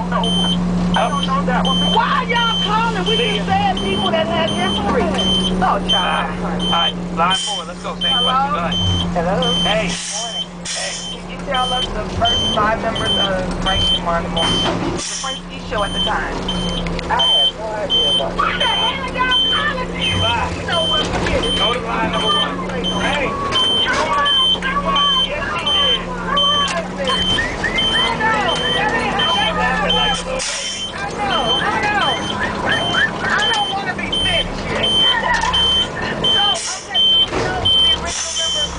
know. I don't know that one. Why y'all calling? We just said people that had history. Oh, child. All right, line 4, let's go. Same question. Go ahead. Hello. Hey. Morning. Hey. Can you tell us the first 5 members of Frankie Montgomery? It was the Frankie show at the time. I have no idea about that. What the hell are y'all calling me? Bye. You know what? Forget it. Go to line number 1. Hey. You won. You won. Yes, he did. I know. That ain't how they Laughing like a do little it. baby. I know. I don't want to be finished yet. So, okay, do you know the original members?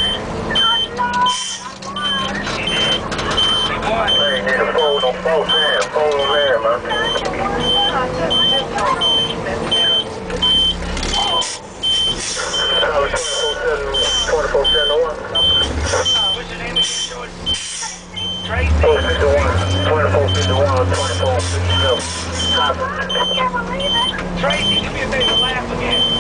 She did. She won. Hey, need a phone on phone there. Phone on there, man. Just hold on. Tyler 24/7/1. What's your name again, George? Tracy? 24/51, 24/52. Tracy, do me a favor, laugh again.